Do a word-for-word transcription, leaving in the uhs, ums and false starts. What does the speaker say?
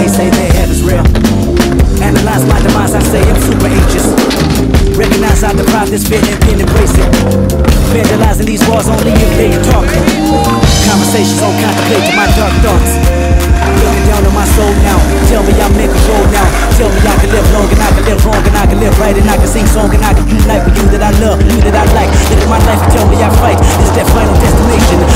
say their head is real. Analyze my demise, I say I'm super anxious. Recognize I deprive this fear and then embrace it. Vandalizing these walls only if they can talk. Conversations on contemplate to my dark thoughts. Looking down on my soul now. Tell me I'm in control now. Tell me I can live long and I can live wrong and I can live right and I can sing song and I can unite with you that I love, you that I like. Live my life and tell me I fight. Is that final destination?